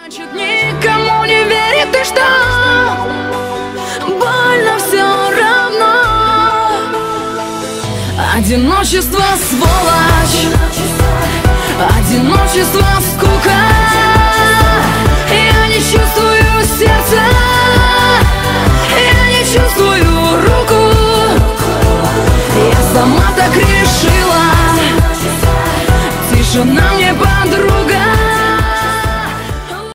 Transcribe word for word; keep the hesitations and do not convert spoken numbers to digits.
Значит, никому не верит, и что больно все равно. Одиночество, сволочь, одиночество, скука. Я не чувствую сердца, я не чувствую руку. Я сама так решила. Тишина